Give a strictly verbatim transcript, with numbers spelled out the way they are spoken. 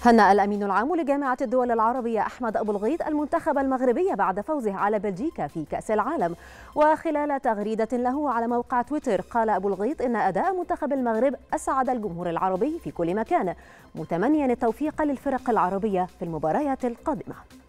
هنأ الأمين العام لجامعة الدول العربية أحمد أبو الغيط المنتخب المغربي بعد فوزه على بلجيكا في كأس العالم. وخلال تغريدة له على موقع تويتر قال أبو الغيط إن أداء منتخب المغرب أسعد الجمهور العربي في كل مكان، متمنيا التوفيق للفرق العربية في المباريات القادمة.